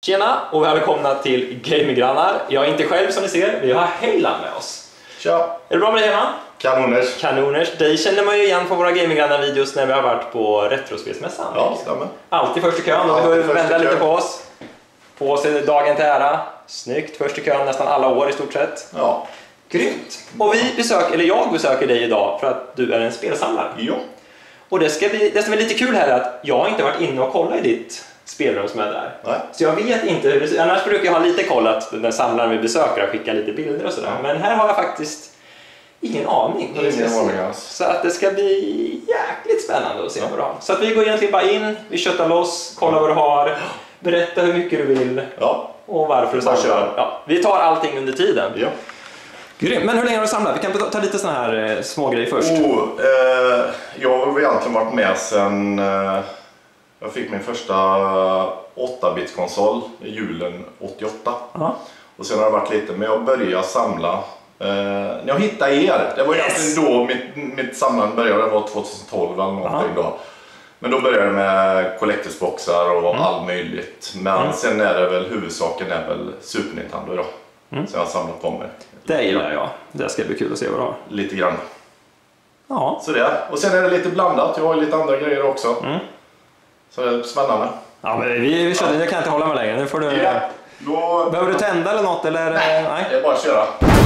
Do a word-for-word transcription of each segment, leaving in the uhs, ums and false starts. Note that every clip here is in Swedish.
Tjena och välkomna till Gaminggrannar. Jag är inte själv som ni ser, vi har Heyland med oss. Tja! Är det bra med dig hemma? Kanoners! Kanoners. Dig känner man ju igen på våra Gaminggrannar-videos när vi har varit på Retrospelsmässan. Ja, stämmer. Alltid först i kön och vi får ju vända lite på oss. På oss är dagen till ära. Snyggt, först i kön nästan alla år i stort sett. Ja. Grymt! Och vi besöker, eller jag besöker dig idag för att du är en spelsamlare. Ja. Och det, ska bli, det som är lite kul här är att jag har inte varit inne och kollat i ditt spelrum som är där. Nej. Så jag vet inte hur det ser. Annars brukar jag ha lite koll att den samlaren vi besöker skickar lite bilder och sådär. Ja. Men här har jag faktiskt ingen aning. Ingen aning alls. Så att det ska bli jäkligt spännande att se ja. vad du har. Så att vi går egentligen bara in, vi köttar loss, kollar vad du har, berätta hur mycket du vill ja. och varför du samlar. Ja, vi tar allting under tiden. Ja. Grym. Men hur länge har du samlat? Vi kan ta lite såna här eh, små grejer först. Oh, eh, jag har egentligen varit med sedan eh, jag fick min första åtta bit konsol i julen åttioåtta. Uh-huh. Och sen har det varit lite, men jag började samla. Eh, när jag hittade er, det var yes. egentligen då mitt, mitt samlande började, det var tjugohundratolv eller någonting uh-huh. då. Men då började det med collectorsboxar och mm. allt möjligt. Men mm. sen är det väl, huvudsaken är väl Super Nintendo då. Mm. Så jag har samlat på mig. Det gillar jag. Det ska bli kul att se vad du har. Lite grann. Ja. Så det. Och sen är det lite blandat. Jag har lite andra grejer också. Mm. Så det är spännande. Ja, men vi, vi kör. Ja. Det kan jag inte hålla med längre. Nu får du... Ja. Då... Behöver du tända eller något? Eller... Nej, Nej, det är bara att köra.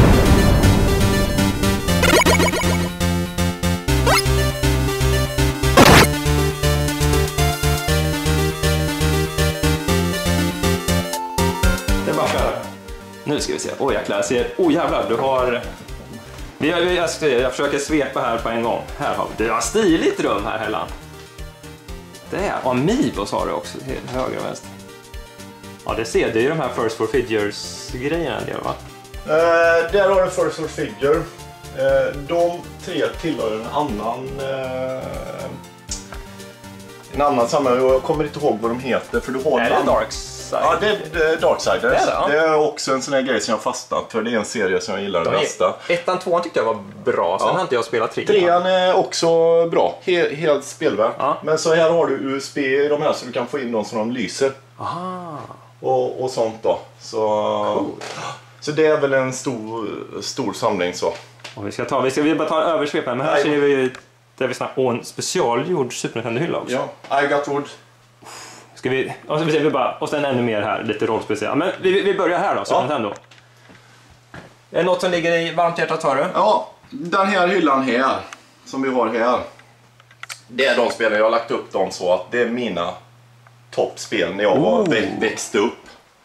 Det är bara att köra. Nu ska vi se. Åh oh, jäklar, jag ser. Åh oh, jävlar, du har... Vi har, jag, ska, jag försöker svepa här på en gång. Här har vi. Du har stiligt rum här, Helland. Det är. Och Amiibos har du också. Höger och vänster. Ja, det ser. Det är ju de här First for Figures-grejerna en del, va? Uh, där har du First for Figure. Uh, de tre tillhör en annan... Uh, en annan sammanhang. Jag kommer inte ihåg vad de heter. För du har är det Darks? Ja, det är Darksiders. Det är, det, ja. det är också en sån här grej som jag fastnat för. Det är en serie som jag gillar den mesta. Ettan, tvåan tyckte jag var bra. Sen ja. har inte jag spelat trean. Trean är också bra. He, helt spelvärd. Ja. Men så här har du U S B i de här så du kan få in dem som de lyser. Aha. Och, och sånt då. Så, cool. så det är väl en stor, stor samling så. Och vi ska ta, vi ska vi bara ta översvepen. Men här Nej. ser vi ju där vi snackar om en specialgjord Super Nintendo-hylla också. Ja, I got wood. Ska vi, och, så vi bara, och sen ännu mer här, lite rollspeciellt. Men vi, vi börjar här då, Super Nintendo. Är det något som ligger i varmt hjärtat, tar du? Ja, den här hyllan här, som vi har här. Det är de spelen, jag har lagt upp dem så att det är mina toppspel när jag var oh. växte upp.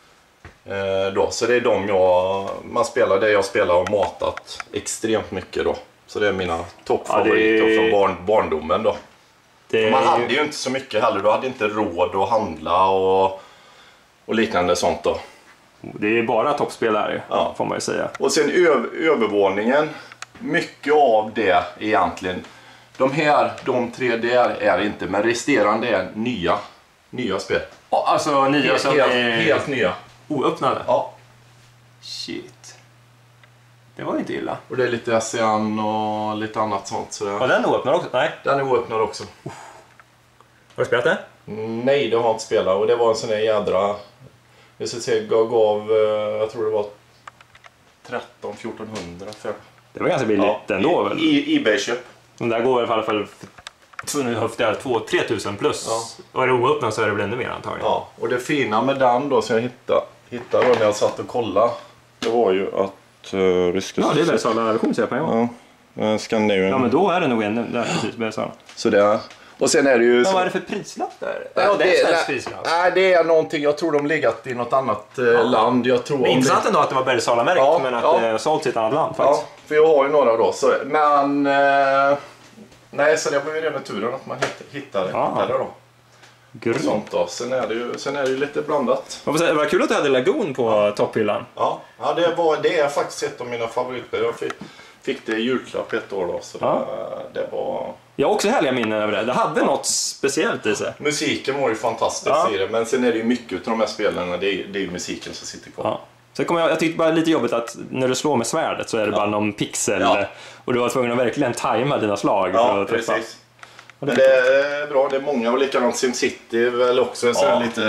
Eh, då. Så det är de jag, man spelar det jag spelar och matat extremt mycket då. Så det är mina toppfavoriter ja, det... från barn, barndomen då. Det... Man hade ju inte så mycket heller, du hade inte råd att handla och, och liknande sånt då. Det är bara toppspelare, ja. får man ju säga. Och sen öv, övervåningen, mycket av det egentligen. De här, de tre där är inte, men resterande är nya, nya spel. Ja, alltså nya helt, som helt, är helt nya. Oöppnade? Ja. Shit. Det var inte illa. Och det är lite ASEAN och lite annat sånt. Så det... Var den oöppnad också? Nej. Den är oöppnad också. Uff. Har du spelat det? Nej, det har jag inte spelat. Och det var en sån där jädra... Jag ska se, jag gav... Jag tror det var tretton fjorton hundra för... Det var ganska billigt ja. ändå väl? I eBay-köp. De där går väl i alla fall för två till tre tusen plus. Ja. Och är det oöppnad så är det väl ännu mer antagligen. Ja, och det fina med den då som jag hittade, hittade då när jag satt och kollade. Det var ju att... Uh, ryska ja, det är väl sådana version ser jag på en gång. Ja, Scandinavian. Ja, men då är det nog en där precis med så. Så det är. Och sen är det ju men så... vad är det för prislapp där? Ja, det är en prislapp. Nej, det är någonting. Jag tror de legat i något annat uh, ja. land. Jag tror men intressant ändå att det var Bergsala-märkt ja, men att ja. det är sålt i ett annat land faktiskt. Ja, för jag har ju några då så men uh, nej, så det var ju rena turen att man hittade ja. hittade då. Sånt då. Sen är det ju sen är det ju lite blandat. Vad säga, det var kul att du hade Lagoon på ja. topphyllan. Ja, ja det var det är faktiskt ett av mina favoriter. Jag fick, fick det i julklapp ett år då så ja. det, det var jag har också härliga minnen över det. Det hade ja. något speciellt i sig. Musiken var ju fantastisk ja. i det, men sen är det ju mycket av de här spelarna det är det är ju musiken som sitter kvar. Ja. Så kommer jag jag tyckte bara lite jobbigt att när du slår med svärdet så är det ja. bara någon pixel ja. och du var tvungen att verkligen tajma dina slag ja, för att träffa. Precis. Men det är bra, det är många och likadant SimCity väl också så ja. lite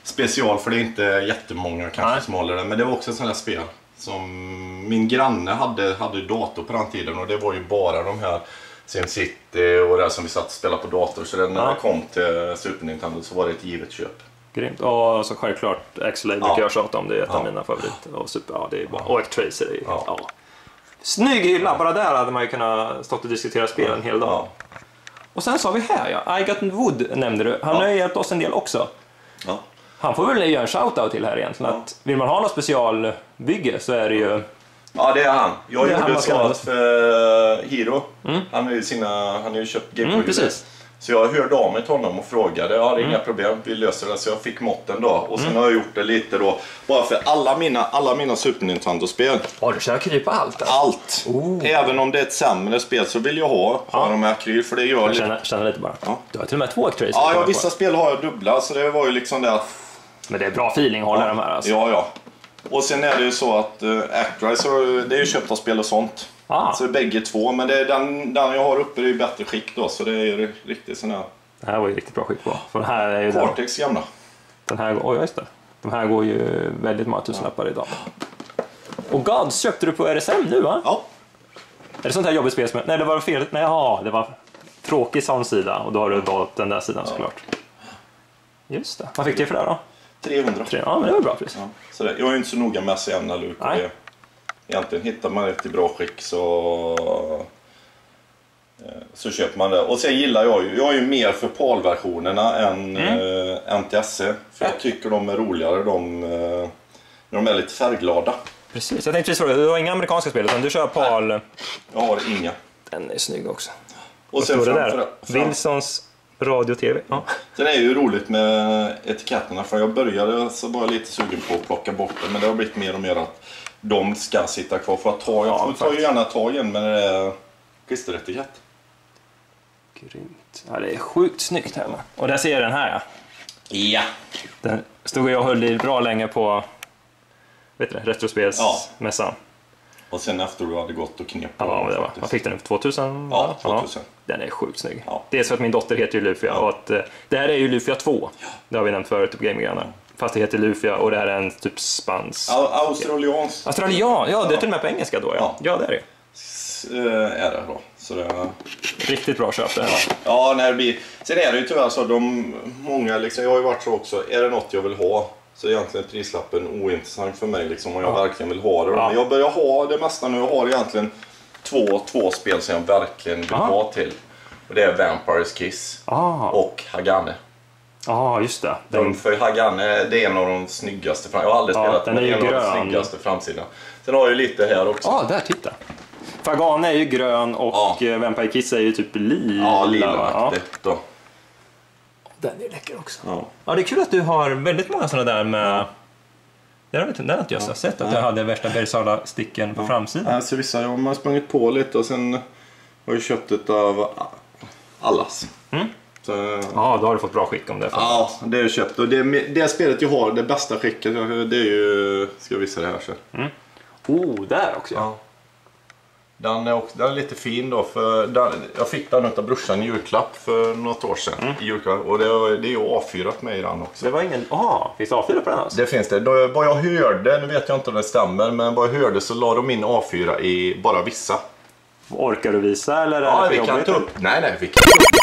special för det är inte jättemånga kanske Nej. som håller det. Men det var också ett sånt här spel som min granne hade, hade dator på den tiden. Och det var ju bara de här SimCity och det som vi satt och spelade på dator. Så när ja. det kom till Super Nintendo så var det ett givet köp. Grymt. Och så självklart X-Lay brukar jag tjata om, det är ett ja. av mina favoriter. Och, super, ja, det är bara, och X-Tracer är ja. ja. Snygg hylla, bara där hade man ju kunnat stått och diskutera spel en hel dag. Ja. Och sen sa vi här, ja, I Got Wood nämnde du. Han ja. har ju hjälpt oss en del också. Ja. Han får väl göra en shoutout till här egentligen. Ja. Att vill man ha något specialbygge så är det ju... Ja, det är han. Jag gjorde ett sånt för Hiro. Mm. Han har ju sina, han har ju köpt Game Boy. Mm, precis. Så jag hörde av mig till honom och frågade, ja det är mm. inga problem, vi löser det. Så jag fick måtten då. Och sen mm. har jag gjort det lite då, bara för alla mina, alla mina Super Nintendo-spel. Har du kört akryl på allt? Alltså? Allt. Oh. Även om det är ett sämre spel så vill jag ha, ha ja. dem med akryl, för det gör jag lite. Känner, känner lite bara. Ja. Du har till och med två akryl. Ja, ja vissa spel har jag dubbla, så det var ju liksom det att... Men det är bra feeling att hålla ja. de här alltså. Ja, ja. Och sen är det ju så att uh, Actrise, det är ju köpt av spel och sånt. Ah. Så bägge två, men det är den, den jag har uppe är i bättre skick då, så det är riktigt sån här. Det här var ju riktigt bra skick på. För den här är ju Cortex gamla. Den här, oj just det. De här går ju väldigt många tusenlappar ja. idag. Och Gods köpte du på R S M nu va? Ja. Är det sånt här jobbigt spel som... Nej, det var fel. Nej, ja, det var tråkig soundsida och då har du valt den där sidan ja. såklart. Just det. Vad fick du för det då? trehundra. Ja, men det var bra pris. Ja. Så det, jag är ju inte så noga med sig jämna luk. Nej. Egentligen hittar man ett i bra skick så... Så köper man det. Och sen gillar jag ju, jag är ju mer för PAL-versionerna än mm. äh, N T S C. För jag tycker de är roligare, de, äh, de är lite färgglada. Precis, jag tänkte precis fråga, du har inga amerikanska spel utan du kör PAL? Nej, jag har inga. Den är snygg också. Och sen det där? Fram... Wilsons radio-tv. Ja. Sen är det ju roligt med etiketterna, för jag började så var jag lite sugen på att plocka bort det. Men det har blivit mer och mer att de ska sitta kvar. För att ta, jag ja, tar ju gärna tag igen med det är klisteretikett. Grymt. Ja, det är sjukt snyggt här. Och där ser jag den här ja. Ja. Den stod jag och höll i bra länge på vet du, retrospelsmässan. Ja. Och sen efter du hade gått och knep på ja, det var. Vad fick den? tvåtusen? Ja, tvåtusen. Ja. Den är sjukt snygg. Ja. Dels för att min dotter heter ju Lufia ja. och att det här är ju Lufia två. Ja. Det har vi nämnt förut på Gaming-grannar. Fast det heter Lufia och det här är en typ spans. Australians. Australian, ja det är till och med på engelska då. Ja, ja. ja det är det. Är det då. Så det är... Riktigt bra köp det här. Ja, när det blir... Sen är det ju tyvärr så de många liksom, jag har ju varit så också, är det något jag vill ha så är egentligen prislappen ointressant för mig liksom om jag ja. verkligen vill ha det. Ja. Men jag börjar ha det mesta nu, jag har egentligen två, två spel som jag verkligen vill Aha. ha till. Och det är Vampire's Kiss ah. och Hagane. Ja, ah, just det. Den... För Hagane, det är en av de snyggaste fram... Jag har aldrig ja, spelat den, är men det är en av de snyggaste framsidan. Sen har jag ju lite här också. Ja, ah, där, titta. Hagane är ju grön och ja. Vampire Kiss är ju typ lila. Ja, lila-aktigt då. Den är läcker också. Ja. ja, det är kul att du har väldigt många sådana där med... Det har jag inte jag ja. sett, att jag hade värsta Bergsala-sticken på ja. framsidan. Ja, så vissa, jag har sprungit på lite och sen har jag köpt ett av allas. Mm. Så, ja, då har du fått bra skick om det. Ja, det är ju köpt. Och det, det spelet jag har, det bästa skicket, det är ju... Ska jag visa det här så. Mm. Oh, där också. Ja. Den är, också, den är lite fin då, för den, jag fick den av brorsan i julklapp för något år sedan. Mm. I julklapp, och det, det är ju A fyra med i den också. Det var ingen... Aha, finns det A fyra på den alltså? Det finns det. Då, vad jag hörde, nu vet jag inte om det stämmer, men vad jag hörde så la de in A fyra i bara vissa. Orkar du visa eller? Ja, vi kan ta upp. Nej, nej, vi kan ta upp.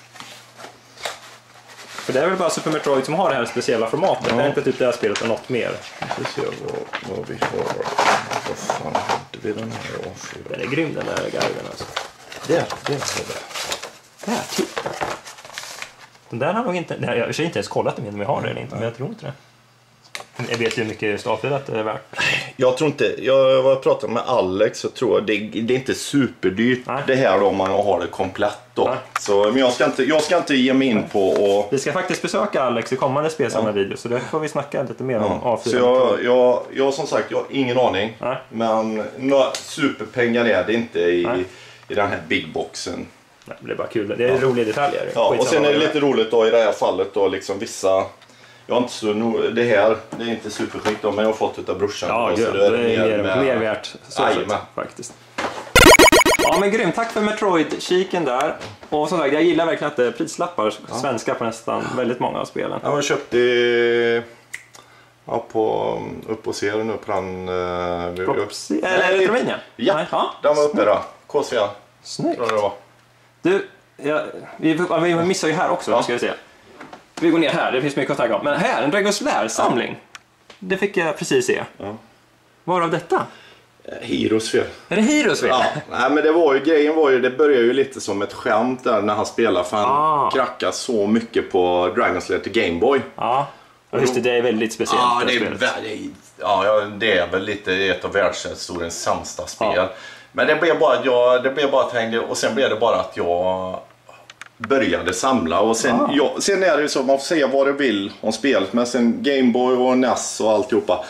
För det är väl bara Super Metroid som har det här speciella formatet. Ja. Det är inte typ det här spelet och något mer. Vi får se vad, vad vi har. Vad fan hade vi den här A fyra? Den är grym den där guiden alltså. Det, det är det. Där, titta. Den där har nog inte... Nej, jag har inte ens kollat om vi har det eller inte, men jag tror inte det. Jag vet ju hur mycket stavfilat det är värt. Jag tror inte, jag har pratat med Alex så tror jag det, det är inte superdyrt. Nej. Det här då om man har det komplett då. Så, men jag ska, inte, jag ska inte ge mig in på och... Vi ska faktiskt besöka Alex i kommande spelsamlarvideo, ja. Så det får vi snacka lite mer om ja. A fyra. Så jag, jag, jag som sagt, jag har ingen aning. Nej. Men några superpengar är det inte i, i den här big boxen. Nej, det är bara kul, det är ja. roliga detaljer. Ja, och sen är det lite roligt då i det här fallet då liksom vissa... Jag har inte så no, det här, det är inte superskikt då, men jag har fått utav brorsan. Ja, då, så det är, det är mer, med... mer värt så sätt, faktiskt. Ja men grymt, tack för Metroid-kiken där. Och som sagt, jag gillar verkligen att det är prislappar, ja. Svenska på nästan väldigt många av spelen. Jag har köpt i... Ja, på, upp och ser nu på den... Uh, Propsi, eller Retromania? Ja, Nej, ja, den var uppe där. K C. Snyggt. Du, ja, vi, vi missar ju här också, ja. Ska vi se. Vi går ner här, det finns mycket att tagga om. Men här, en Dragon's Lair-samling. Ja. Det fick jag precis se. Ja. Varav detta? Heroes fel. Är det Heroes fel? Ja, nej, men det var ju, grejen var ju, det började ju lite som ett skämt där när han spelade. För han ah. krackade så mycket på Dragon's Lair till Game Boy. Ja. Ja, just det, det är väldigt speciellt. Ja, det är, väldigt, ja, det är väl lite ett av världshistoriens sämsta spel. Ja. Men det blev bara att jag, det blev bara att hängde, och sen blev det bara att jag började samla. Och sen, ah. jag, sen är det ju så, man får säga vad det vill om spelet, men sen Game Boy och N E S och alltihopa.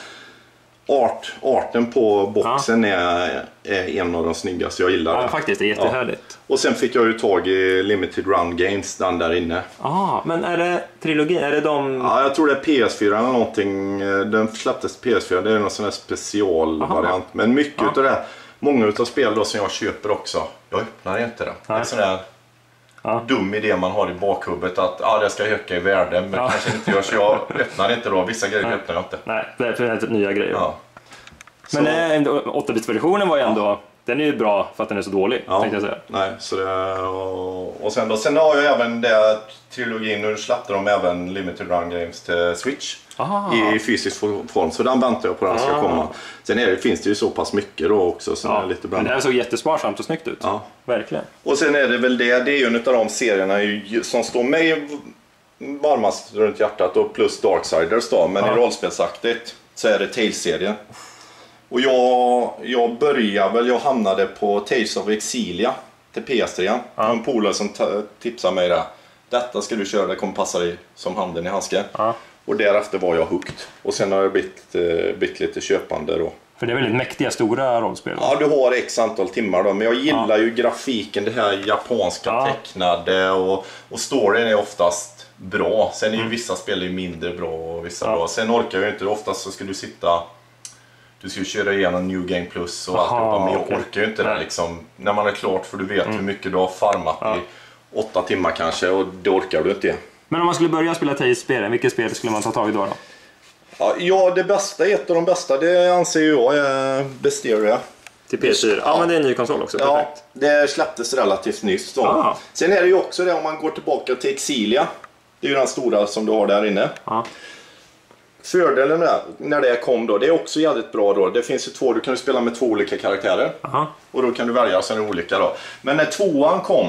Art, arten på boxen ah. är, är en av de snyggaste jag gillar. Ja, faktiskt, det är jättehärligt. Ja. Och sen fick jag ju tag i Limited Run Games, den där inne. Ja, men är det trilogin? Är det de... Ja, jag tror det är P S fyra eller någonting. Den släpptes P S fyra, det är någon sån här specialvariant. Men mycket ja. Utav det, många utav spel då som jag köper också, jag öppnar inte det. Det är en sån där ja. Dum idé man har i bakhuvudet att ah, det ska öka i värde, men ja. Kanske inte gör så jag öppnar inte då. Vissa grejer Nej. Öppnar jag inte. Nej, det är för typ nya grejer. Ja. Men åtta-bits-versionen var ju ändå, ja. Den är ju bra för att den är så dålig, ja. Tänkte jag säga. Nej, så det, och, och sen då, sen har jag även det trilogin, nu släppte de även Limited Run Games till Switch. Aha. I fysisk form, så den väntar jag på den ska Aha. komma. Sen är det, finns det ju så pass mycket då också, så ja. Är lite men det här såg jättesparsamt och snyggt ut. Ja. Verkligen. Och sen är det väl det, det är ju en av de serierna som står mig varmast runt hjärtat, och plus Darksiders då, men ja. I rollspelsaktigt så är det Tales-serien. Och jag, jag började väl, jag hamnade på Tales of Exilia till P S tre. Ja. En polare som tipsade mig där. Detta ska du köra, det kommer passa dig som handen i handsken. Ja. Och därefter var jag hooked. Och sen har jag blivit, blivit lite köpande då. För det är väldigt mäktiga, stora rollspel. Ja, du har x antal timmar då. Men jag gillar ja. Ju grafiken, det här japanska ja. Tecknade. Och, och storyn är oftast bra. Sen är ju mm. vissa spel är mindre bra och vissa ja. Bra. Sen orkar jag inte, oftast så ska du sitta... Du ska ju köra igenom New Game Plus och allt, men jag okay. orkar ju inte det liksom, när man är klart, för du vet mm. hur mycket du har farmat ja. I åtta timmar kanske, och det orkar du inte. Men om man skulle börja spela Tales-spelen, vilket spel skulle man ta tag i då? då? Ja, ja, det bästa, ett av de bästa, det anser jag är Besteria. Till P S fyra? Ja, ja, men det är en ny konsol också, ja, perfekt. Det släpptes relativt nyss då. Ah. Sen är det ju också det, om man går tillbaka till Exilia, det är ju den stora som du har där inne. Ah. Fördelen med, när det kom då, det är också jävligt bra då. Det finns ju två, du kan ju spela med två olika karaktärer. Aha. Och då kan du välja, sen är olika då. Men när tvåan kom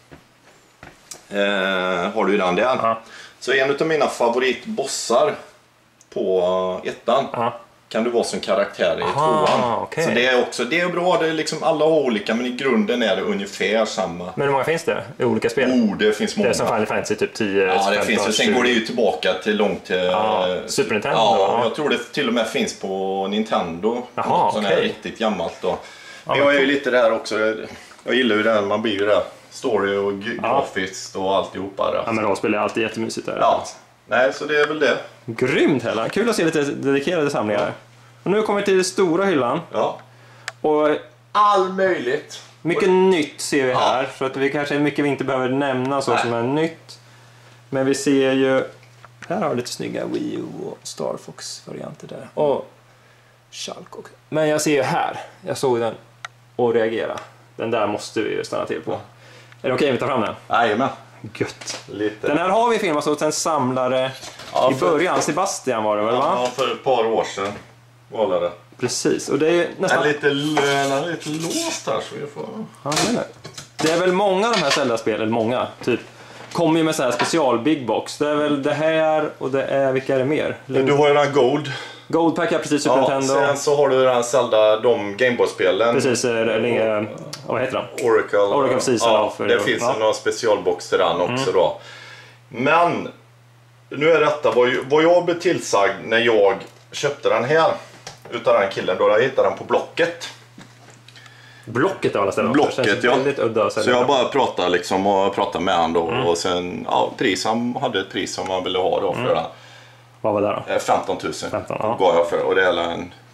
eh, har du ju den där. Aha. Så en av mina favoritbossar på ettan Aha. Kan du vara som karaktär i Aha, tvåan. Okay. Så det är också, det är bra, det är liksom, alla har olika, men i grunden är det ungefär samma. Men hur många finns det i olika spel? Oh, det finns många. Det är som Final Fantasy typ tio. Ja, det finns ju. Sen går det ju tillbaka till långt till ah, Super Nintendo. Ja, jag tror det till och med finns på Nintendo. Aha, sån okay. Här riktigt gammalt då. Men jag är ju lite där också. Jag gillar ju det här, man blir ju där story och grafiskt och alltihopa där. Ja, men rollspel är alltid jättemysigt där. Ja. Nej, så det är väl det. Grymt Hela. Kul att se lite dedikerade samlingar. Och nu kommer vi till den stora hyllan. Ja. Och all möjligt. Mycket och... nytt ser vi här. Ja. För att vi kanske mycket vi inte behöver nämna så Nej. Som är nytt. Men vi ser ju... Här har vi lite snygga Wii U och Star Fox-varianter där. Och Shulk också. Men jag ser ju här. Jag såg den och reagera. Den där måste vi ju stanna till på. Ja. Är det okej om vi tar fram den? Jajamän. Gött. Lite. Den här har vi filmat åt en samlare ja, i början. Sebastian var det väl, va? Ja, för ett par år sedan var det. Precis, och det är nästan... Den är lite, den är lite låst här, så vi får... Ja, det, är det är väl många av de här Zelda-spelen, många, typ, kommer ju med så här special big box. Det är väl det här och det är, vilka är det mer? Du har ju den här Gold. Gold Pack, ja, precis, Super ja, Nintendo. Sen så har du den Zelda, de Gameboy-spelen. Precis, äh, vad heter den? Oracle. Oracle Season. Ja, för det finns ja. Någon specialbox till den också mm. då. Men, nu är detta vad, vad jag blev tillsagd när jag köpte den här. Utav den killen då, jag hittade den på Blocket. Blocket av alla ställen. Blocket, ja. Udda, så jag bara pratade liksom och pratade med han då. Mm. Och sen, ja, pris, han hade ett pris som man ville ha då för mm. den. Vad var det då? femton tusen femton, ja. gav jag för, och det är en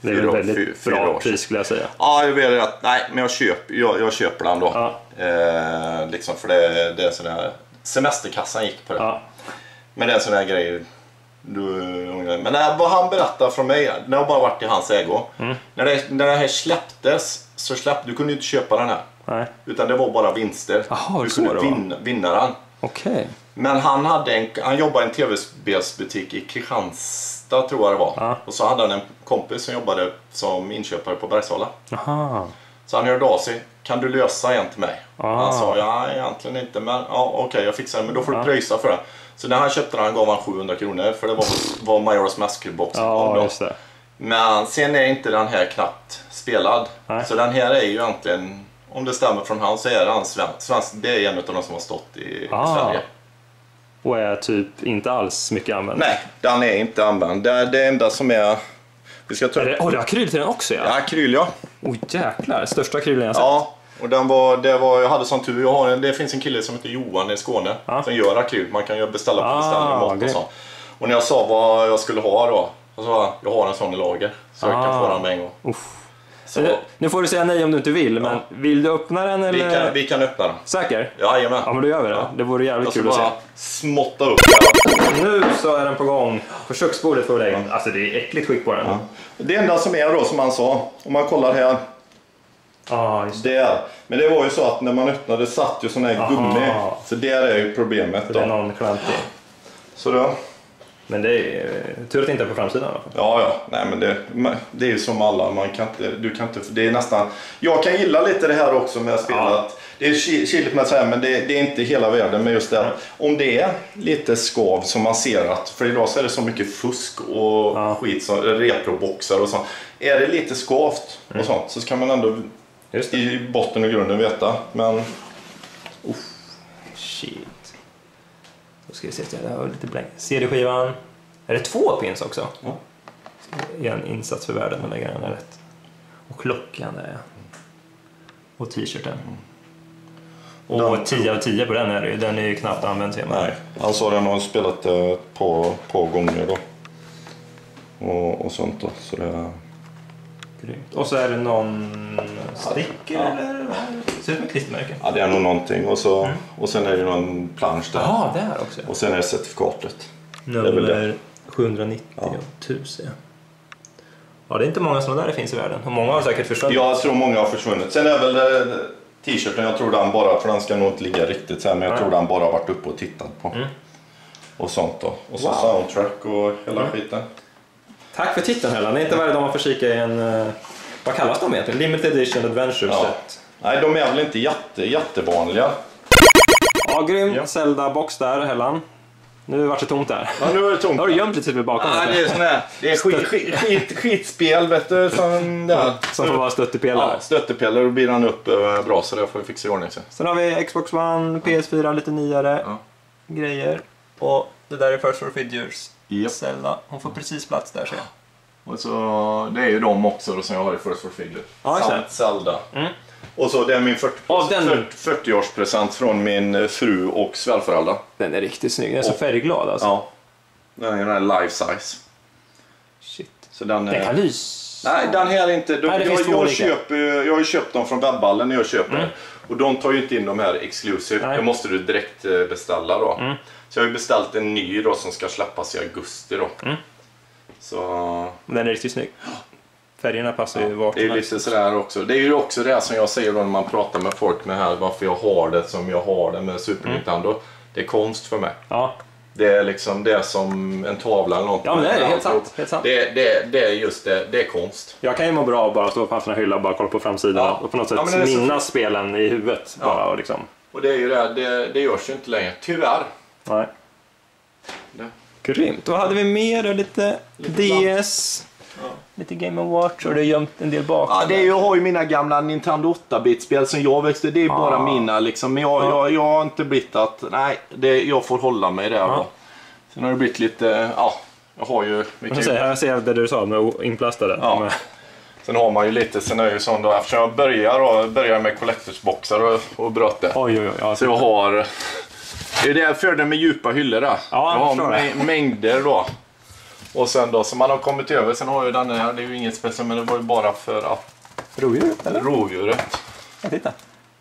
Det är fyra, väldigt fyra, fyra bra pris skulle jag säga. Ja, jag vet att, nej, men jag köper, jag, jag köper den då. Ja. Eh, liksom för det, det är sån här, semesterkassan gick på det. Ja. Men det är sån här grej. Du, men det, vad han berättar från mig, det har bara varit i hans ägo. Mm. När, det, när det här släpptes så släppte, du kunde inte köpa den här. Nej. Utan det var bara vinster. Aha, du kunde vinna, vinna den. Okay. Men han, hade en, han jobbade i en tv-spelsbutik i Kristianstad tror jag det var. Ah. Och så hade han en kompis som jobbade som inköpare på Bergsala. Aha. Så han hörde av sig. Kan du lösa en till mig? Ah. Han sa, ja egentligen inte. Men ja, okej okay, jag fixar det. Men då får du ah. pröjsa för det. Så när han köpte den gav han sjuhundra kronor. För det var, var Majora's Mask-boxen. Ja, just det. Men sen är inte den här knappt spelad. Nej. Så den här är ju egentligen, om det stämmer från han så är han svensk. svensk det är en av de som har stått i, ah. i Sverige. Och är typ inte alls mycket använd? Nej, den är inte använd. Det är det enda som är... Vi ska ta... Är det, oh, det har akryl till den också, ja? Ja, akryl, ja. Oj, oh, jäklar. Största akrylen jag sett. Ja, och den var, det var, jag hade sån tur. Jag har en, det finns en kille som heter Johan i Skåne ah. som gör akryl. Man kan ju beställa på beställning ah, och så. Och när jag sa vad jag skulle ha då, så sa jag, jag har en sån i lager. Så ah. jag kan få den med en gång. Uff. Så. Nu får du säga nej om du inte vill, men ja. vill du öppna den eller? Vi kan, vi kan öppna den. Säker? Jajamän. Ja, men då gör vi det. Ja. Det vore jävligt kul att se. Smotta upp den. Nu så är den på gång på köksbordet för dig. Ja. Alltså det är äckligt skick på den. Ja. Det enda som är då som han sa, om man kollar här. Ah, just det. Där. Men det var ju så att när man öppnade satt ju sån här Aha. gummi. Så där är ju problemet då. Det är någon klantig. Så då. Men det är tur att det inte är på framsidan i alla fall. Ja, ja. Nej, men det, det är ju som alla. Man kan inte, du kan inte, det är nästan... Jag kan gilla lite det här också med spelet. Ja. Det är chilligt med att säga, men det, det är inte hela världen med just det. Mm. Om det är lite skav som man ser att... För idag så är det så mycket fusk och ja. skit, så, reproboxar och sånt. Är det lite skavt och mm. sånt så kan man ändå i botten och grunden veta. Men... Uff. Shit. Då ska vi se, jag har lite blank. C D-skivan. Är det två pins också? Ja. Ska göra en insats för världen och lägga den här rätt. Och klockan är... Och t-shirten. Mm. Och tio av tio på den är det ju. Den är ju knappt använd. Nej, han sa den har spelat ett par, par gånger då. Och, och sånt då. Så det är... Grymt. Och så är det någon sticker ja. eller? Ser ut som ett klistermärke. Ja, det är nog någonting. Och, så, mm. och sen är det någon plansch där. Ja, det här också. Och sen är det certifikatet. Nummer sjuhundranittio tusen. Ja, det är inte många sådana där det finns i världen. Och många har säkert försvunnit. Jag tror många har försvunnit. Sen är väl t-shirten, jag tror den bara, för den ska nog inte ligga riktigt så här, men jag mm. tror den bara har varit uppe och tittat på. Mm. Och sånt då. Och så wow. soundtrack och hela mm. skiten. Tack för titeln Hella. Det är inte varje dag man får kika i en... Vad kallas de egentligen? Limited Edition Adventure ja. Set. Nej, de är väl inte jätte, jättevanliga. Ja, grym ja. Zelda-box där, Hellan. Nu vart det tomt där. Ja, nu är det tomt. Har du gömt lite bakom? Ja, det är sån här. Det är skit, skit, skit, skitspel, vet du. Som, ja. som får vara stöttepelare. Ja, stöttepelare och blir han upp bra, så det får vi fixa i ordning sen. Sen har vi Xbox One, P S fyra, lite nyare ja. grejer. Och det där är First for Figures. Yep. Zelda. Hon får precis plats där, ser jag. Och så, det är ju de också då, som jag har i First for Figures. Ja, samt Zelda. Mm. Och så det är min fyrtioårspresent från min fru och svärföräldrar. Den är riktigt snygg. Den är så färgglad alltså. Ja. Den är den här life size. Shit. Så den, den kan lys. Nej, den här är inte. De, Nej, jag, jag, köper, jag har ju köpt dem från webballen när jag köper. Mm. Och de tar ju inte in de här exclusive. Nej. Det måste du direkt beställa då. Mm. Så jag har ju beställt en ny då som ska släppas i augusti då. Mm. Så... Den är riktigt snygg. Färgerna passar ja, ju vart. Det är lite sådär också. Det är ju också det som jag säger då när man pratar med folk med här, varför jag har det som jag har det med Super mm. Nintendo. Det är konst för mig. Ja. Det är liksom det är som en tavla eller något. Ja, men det är helt sant. Helt sant. Det, det, det är just det, det är konst. Jag kan ju må bra och bara stå framför en hylla och bara kolla på framsidan ja. och på något sätt ja, minnas spelen i huvudet. Ja. Bara, och, liksom. och det är ju det, det, det görs ju inte längre, tyvärr. Nej. Det. Grymt. Då hade vi mer lite, lite D S. Ja. Lite Game and Watch och det är gömt en del bak. Ja, det är, jag har ju mina gamla Nintendo åtta-bit-spel som jag växte. Det är ah. bara mina liksom. Men jag, ja. jag, jag har inte blivit att... Nej, det, jag får hålla mig där ja. då. Sen har det blivit lite... Ja, jag har ju... Jag ser, jag ser det du sa med inplastade. Ja. Med. Sen har man ju lite... Sen är det ju sån då... Eftersom jag börjar, då, börjar med collectorsboxar och, och bröt det. Oj, oj, oj. Ja, så jag har... Det är det jag förde med djupa hyllor där. Ja, jag har mä- mängder då. Och sen då, så man har kommit över, sen har ju den här, det är ju inget speciellt, men det var ju bara för att... Rovdjur, eller? Rovdjuret. Ja, titta.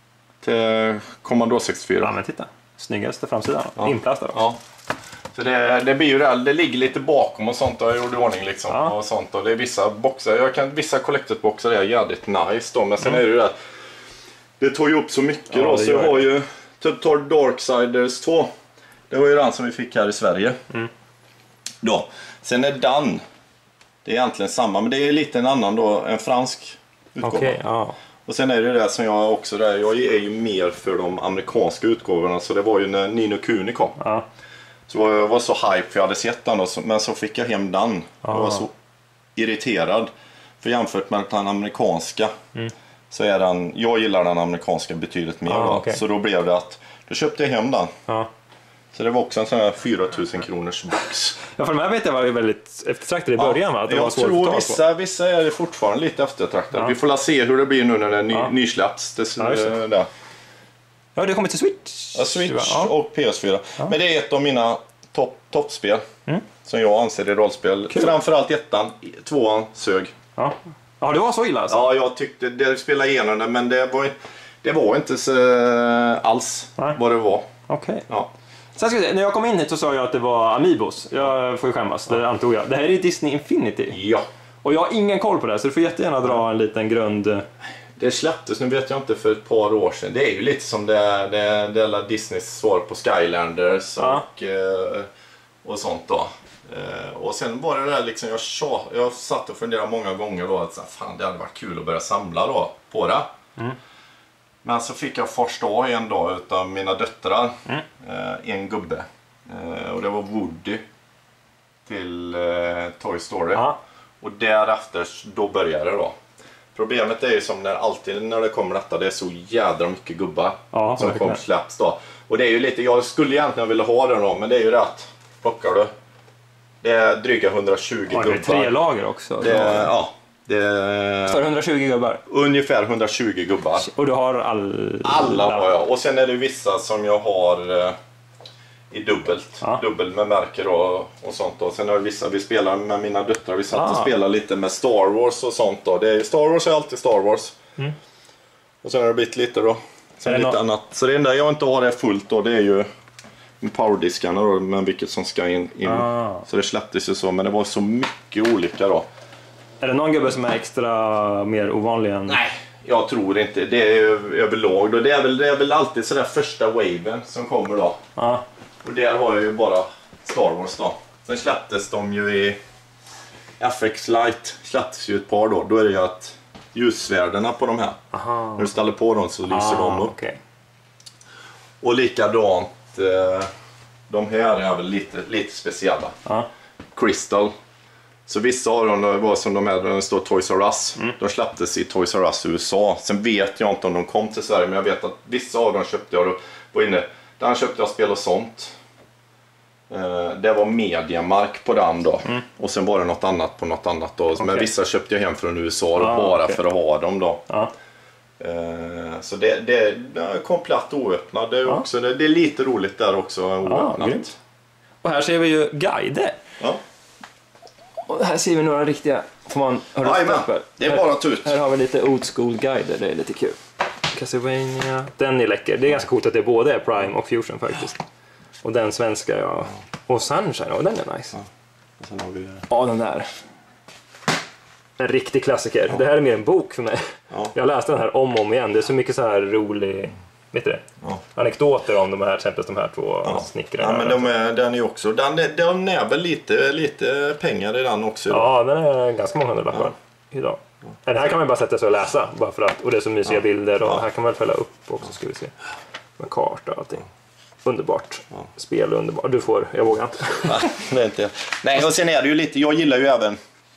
Till Commodore sextiofyra. Ja, men titta. Snyggaste framsidan. Ja. Inplastad också. Ja. Så det, det blir ju det, det ligger lite bakom och sånt, och jag gjorde i ordning liksom. Ja. Och sånt, och det är vissa boxar, jag kan, vissa collected-boxar är jävligt nice då, men sen mm. är det ju det, det tar ju upp så mycket ja, då, så jag har ju, typ tar Darksiders två, det var ju den som vi fick här i Sverige. Mm. Då. Sen är den, det är egentligen samma, men det är lite en annan då, en fransk utgåva. Okay, ja. Och sen är det det som jag också, där, jag är ju mer för de amerikanska utgåvorna, så det var ju när Ni no Kuni kom. Ja. Så jag var så hype för jag hade sett den då, men så fick jag hem den. Jag var så irriterad. För jämfört med den amerikanska mm. så är den, jag gillar den amerikanska betydligt mer. Ah, okay. Så då blev det att, då köpte jag hem den. Ah. Så det var också en sån här fyra tusen kronors box. Ja, för de här vet jag var ju väldigt eftertraktade i början, va? Att det jag var tror vissa, vissa är det fortfarande lite eftertraktade. Ja. Vi får la se hur det blir nu när det är ny, ja. nysläpps. Det, ja, det. Där. Ja, det kommer till Switch. Ja, Switch ja. och P S fyra. Ja. Men det är ett av mina topp, toppspel mm. som jag anser är rollspel. Kul. Framförallt ettan, tvåan sög. Ja, ja det var så illa alltså? Ja, jag tyckte det spelade igenom det, men det var, det var inte så alls Nej. vad det var. Okej. Okay. Ja. Sen ska vi se, när jag kom in hit så sa jag att det var Amiibos. Jag får ju skämmas, det antog jag. Det här är Disney Infinity. Ja. Och jag har ingen koll på det, så du får jättegärna dra en liten grund. Det släpptes, nu vet jag inte, för ett par år sedan. Det är ju lite som det, det, det är Disneys svar på Skylanders och, ja. och sånt då. Och sen var det där liksom, jag, tja, jag satt och funderade många gånger då att fan, det hade varit kul att börja samla då på det. Mm. Men så fick jag första en dag utav mina döttrar mm. en gubbe. Och det var Woody till Toy Story. Ja. Och därefter, då började det då. Problemet är ju som när alltid när det kommer detta, det är så jädra mycket gubbar ja, som kommer släpps då. Och det är ju lite, jag skulle egentligen vilja ha det då, men det är ju rätt. Plockar du? Det är dryga hundratjugo ja, gubbar. Det är tre lager också. Det, ja, det för hundratjugo gubbar? Ungefär hundratjugo gubbar. Och du har alla? Alla har jag. Och sen är det vissa som jag har eh, i dubbelt. Ja. Dubbel med märker och, och sånt då. Sen har vi vissa, vi spelar med mina döttrar. Vi satt ah. och spelar lite med Star Wars och sånt då. Det är, Star Wars är alltid Star Wars. Mm. Och sen har det blivit lite då. Sen lite no annat. Så det enda jag inte har det fullt då, det är ju powerdiskarna då, men vilket som ska in. in. Ah. Så det släpptes ju så, men det var så mycket olika då. Är det någon gubbe som är extra mer ovanlig än? Nej, jag tror inte. Det är överlag då. Det är väl, det är väl alltid sådär första waven som kommer då. Ah. Och där har jag ju bara Star Wars då. Sen släpptes de ju i F X Lite. Släpptes ju ett par då. Då är det ju att ljusvärdena på de här. Aha. När du ställer på dem så lyser ah, de upp. Okay. Och likadant. Eh, de här är väl lite, lite speciella. Ah. Crystal. Så vissa av dem var som de här, där det står Toys R Us. Mm. De släpptes i Toys R Us i U S A. Sen vet jag inte om de kom till Sverige, men jag vet att vissa av dem köpte jag då på inne. Där köpte jag spel och sånt. Det var Mediamark på den då. Mm. Och sen var det något annat på något annat då. Okay. Men vissa köpte jag hem från U S A då, ah, bara okay. för att ha dem då. Ah. Så det, det är komplett oöppnat. Det är, ah. också, det, det är lite roligt där också. Oöppnat. Ah, och här ser vi ju guider. Ja. Och här ser vi några riktiga. Får man höra Aj, det är bara tut. Här har vi lite old school guider. Det är lite kul. Castlevania. Den är läcker. Det är ganska coolt att det både är Prime och Fusion faktiskt. Och den svenska, ja. Och Sunshine, och den är nice. Ja, och sen har vi... ja den där. En riktig klassiker. Ja. Det här är mer en bok för mig. Ja. Jag läste den här om och om igen. Det är så mycket så här rolig... Vet du det? Ja. Anekdoter om de här, exempelvis de här två ja. snickrarna. Ja, men de är, den är också... Den, den är väl lite, lite pengar i den också. Ja, den är ganska många hundralappar ja. idag. Ja. Den här kan man bara sätta sig och läsa. Bara för att, och det är så mysiga ja. bilder. Och ja. här kan man fälla upp också, ska vi se. Med karta och allting. Underbart. Ja. Spel underbart. Du får, jag vågar inte. Nej, det är inte. Nej, och sen är det ju lite, jag gillar ju även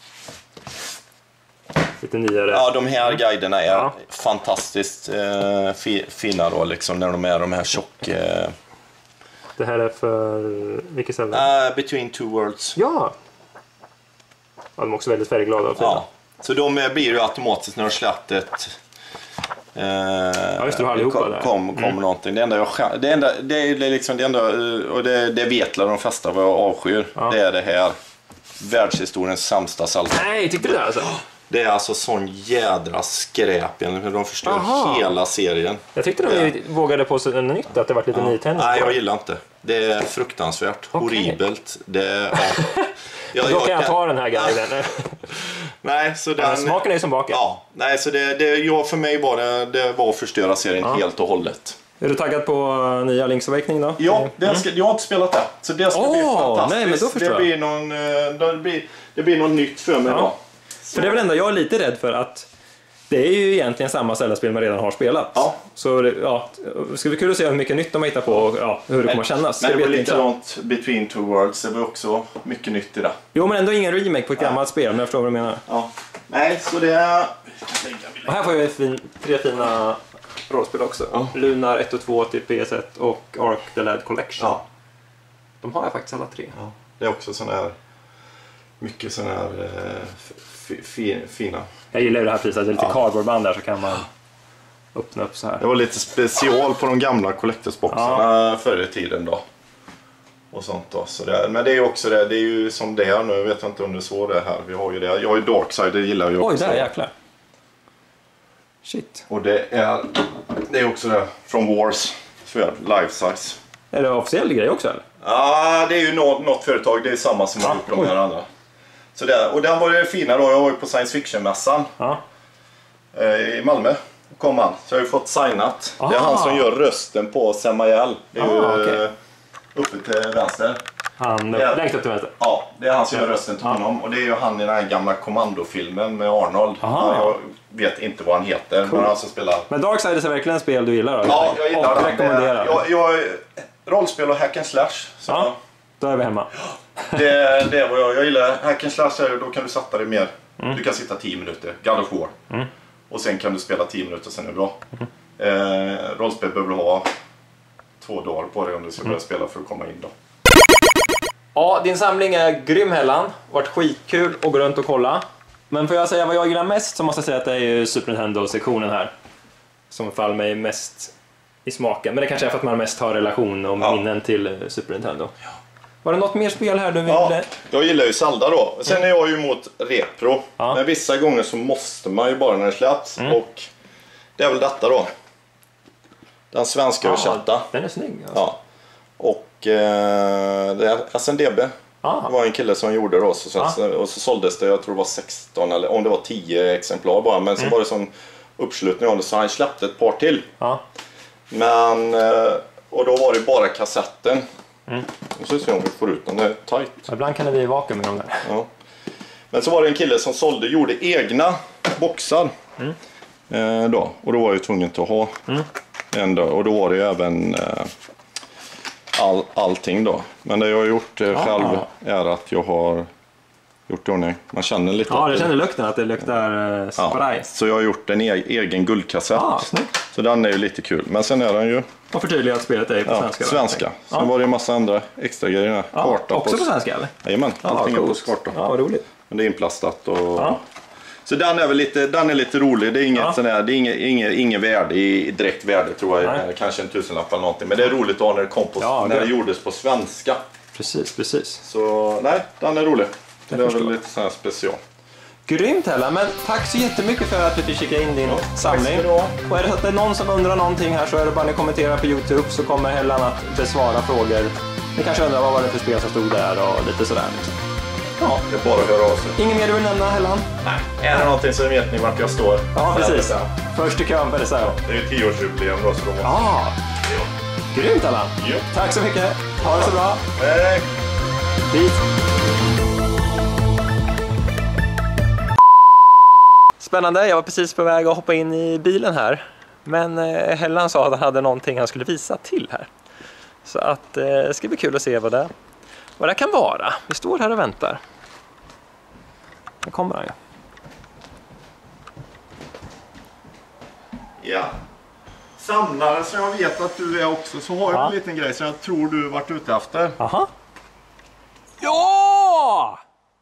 lite nyare. Ja, de här guiderna är ja. fantastiskt eh, fi, fina då liksom när de är de här tjock. Eh... Det här är för vilket ställe? Uh, Between Two Worlds. Ja. Ja, de är också väldigt färgglada och fina. Ja. Så de blir ju automatiskt när de släppt ett Eh, ja, just det, allihopa där. Kom, kom mm. någonting. Det enda jag det enda det är liksom det enda och det det vet la de flesta vad jag avskyr. Ja. Det är det här. världshistoriens sämsta sällskap. Nej, tyckte du det alltså? Det är alltså sån jädra skräp. De förstör Aha. hela serien. Jag tyckte de det... vågade på sig en nytt, att det var lite ja. nytändning. Nej, jag gillar inte. Det är fruktansvärt. Okay. Horribelt. Det är... Ja. Jag, Då kan jag, jag ta den här guiden. Nej, så den... ja, smaken är som baken. Ja, nej, så det, det, ja, för mig var det, det var att förstöra serien ja. helt och hållet. Är du taggad på nya Link's Awakening då? Ja, det ska, jag har inte spelat det. Så det ska oh, bli fantastiskt. Nej, men då förstår det, blir någon, det, blir, det blir något nytt för mig ja. då. För det är väl ändå jag är lite rädd för att det är ju egentligen samma Zelda-spel man redan har spelat. Ja. Så det, ja, ska vi kul att se hur mycket nytt de hittar på och ja, hur det kommer att kännas. Men det var lite långt Between Two Worlds, det var också mycket nytt i det. Jo, men ändå ingen remake på ett ja. gammalt spel, men jag förstår vad du menar. Ja. Nej, så det är... Och här får jag fin, tre fina rollspel också. Ja. Lunar ett och två till P S ett och Ark the Lad Collection. Ja. De har jag faktiskt alla tre. Ja. Det är också sån här... Mycket sån här eh, fi, fina. Jag gillar ju det här priset, det är lite ja. cardboardband där så kan man öppna upp så här. Det var lite special på de gamla collectorsboxarna ja. förr i tiden då. Och sånt då. Så det, men det är ju också det, det är ju som det här nu, jag vet inte om du såg det här. Vi har ju det. Jag har ju Darkside, det gillar jag också. Oj, där jäklar. Shit. Och det är det är också det från Wars, life size. Är det officiell grej också eller? Ja, det är ju något, något företag, det är samma som ja. har gjort de här andra. Så där, och den var det fina då, jag var ju på science fiction-mässan ja. eh, i Malmö. Kom han, så jag har ju fått signat. Aha. Det är han som gör rösten på Samael. Det är ju okay. uppe till vänster. Han längst upp till vänster? Ja, det är han som gör rösten till ja. honom. Och det är ju han i den här gamla kommandofilmen med Arnold. Ja, jag vet inte vad han heter, cool. men han som spelar... Men Darkside är verkligen spel du gillar då? Ja, jag gillar och det. rekommenderar. Jag, jag, rollspel och hack and slash. Så. Ja, då är vi hemma. Det, det är vad jag, jag gillar. Hack and slash är, då kan du sätta dig mer. Mm. Du kan sitta tio minuter, God of War. Mm. Och sen kan du spela tio minuter, sen är det bra. Mm. Eh, rollspel behöver du ha två dagar på dig om du ska börja mm. spela för att komma in då. Ja, din samling är grym Hellan. Vart skitkul att gå runt och kolla. Men får jag säga vad jag gillar mest så måste jag säga att det är ju Super Nintendo-sektionen här. Som faller mig mest i smaken. Men det kanske är för att man mest har relation och ja. minnen till Super Nintendo. Ja. Var det något mer spel här du ville? Ja, jag gillar ju Zelda då. Sen är jag ju emot repro. Ja. Men vissa gånger så måste man ju bara när det släpps. Mm. Och det är väl detta då. Den svenska översatta. Den är snygg. Alltså. Ja. Och eh, det är S N D B. Ah. Det var en kille som gjorde då. Så, ah. Och så såldes det, jag tror det var sexton eller om det var tio exemplar bara. Men så mm. var det som uppslutning av det så han släppte ett par till. Ah. Men, och då var det bara kassetten. Mm. Och så ser vi om vi får ut den, det är tight. Ibland kan det bli vakuum med de där. Ja. Men så var det en kille som sålde, gjorde egna boxar. Mm. Eh, då. Och då var jag ju tvungen att ha mm. en då. Och då var det ju även eh, all, allting då. Men det jag har gjort eh, själv är att jag har gjort ordning. Man känner lite. Ja, det känner lukten att det luktar eh, spray. Ja, så jag har gjort en e egen guldkassett. Ah, så den är ju lite kul. Men sen är den ju... Och förtydliga att spelet är på ja, svenska. Svenska. Sen ja. var det ju en massa andra extra grejer. Ja, karta också på, på svenska eller? Jajamän, allting ja, är på karta. Ja, vad roligt. Men det är inplastat och... Ja. Så den är väl lite, den är lite rolig. Det är inget, ja. sån här, det är inget, inget, inget värde i direkt värde tror jag. Nej. Kanske en tusenlapp eller någonting. Men det är roligt att ha när det kom på, ja, när det gjordes på svenska. Precis, precis. Så nej, den är rolig. Det, det är väl lite sån här special. Grymt Hella, men tack så jättemycket för att du fick skicka in din ja, samling. Och är det så att det är någon som undrar någonting här så är det bara att kommentera på YouTube så kommer Hellan att besvara frågor. Ni kanske undrar vad var det för spel som stod där och lite sådär liksom. Ja. Det är bara att höra av sig. Ingen mer du vill nämna Hellan? Nej, är det någonting så vet ni vart jag står. Ja, precis. Först i kön för det så här. Det är ju tioårsjubileum då så då måste... Ah. Ja. Grymt Hellan. Ja. Tack så mycket. Ha det så bra. Hej. Peace. Spännande, jag var precis på väg att hoppa in i bilen här. Men eh, Hellan sa att han hade någonting han skulle visa till här. Så att eh, det ska bli kul att se vad det, vad det kan vara. Vi står här och väntar. Nu kommer han ju. Ja. Samlare som jag vet att du är också så har jag ja. en liten grej som jag tror du varit ute efter. Aha. Ja!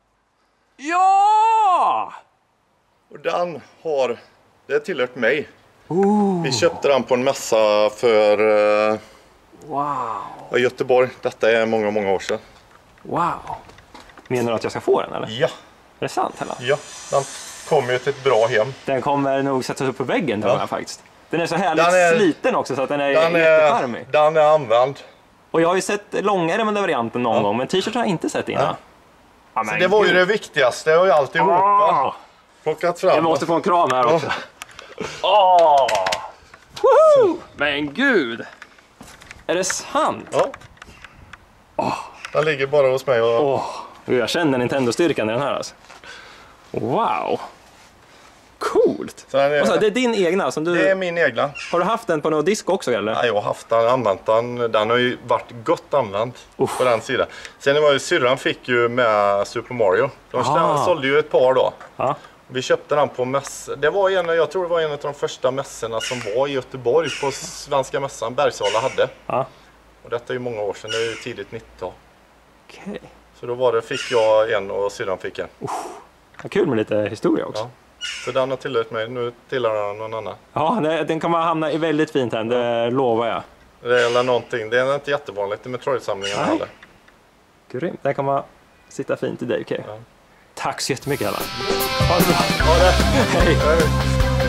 Ja! Och den har, det är tillhört mig. Ooh. Vi köpte den på en mässa för uh, wow. Göteborg. Detta är många, många år sedan. Wow. Menar du att jag ska få den eller? Ja. Är det sant Hella? Ja, den kommer ju till ett bra hem. Den kommer nog sättas upp på väggen tror Ja. jag faktiskt. Den är så härligt Den är- sliten också så att den är Den är, jättecharmig. den är använd. Och jag har ju sett långärmade varianten någon Ja. gång, men t-shirt har jag inte sett innan. Ja. Ja, Så men det var ju gud. det viktigaste, jag har ju alltihopa Åh! plockat fram. Jag måste få en kram här också. Åh! Woho! Men gud! Är det sant? Ja. Den ligger bara hos mig och... Åh, jag känner Nintendo-styrkan i den här alltså. Wow! Coolt! Så den är- Och så, det är din egna som du... Det är min egna. Har du haft den på någon disk också eller? Ja, jag har haft den, använt den. Den har ju varit gott använd Uff. på den sidan. Sen var ju syrran fick ju med Super Mario. De Ah. sålde ju ett par då. Ja. Vi köpte den på mäss. Det var en, jag tror det var en av de första mässorna som var i Göteborg på Svenska mässan Bergsala hade. Ja. Och detta är ju många år sedan, det är ju tidigt nittiotal. Okej. Så då var det, fick jag en och syrran fick en. Vad kul med lite historia också. Ja. Så den har tillhört mig, nu tillhör den någon annan. Ja, det, den kommer hamna i väldigt fint här, det lovar jag. Det är eller någonting, det är inte jättevanligt med Metroid-samlingen Nej. heller. Grymt, den kommer sitta fint i dig, okej. Ja. Tack så jättemycket Hella. Ha det bra. Ha det. Hej. Hej.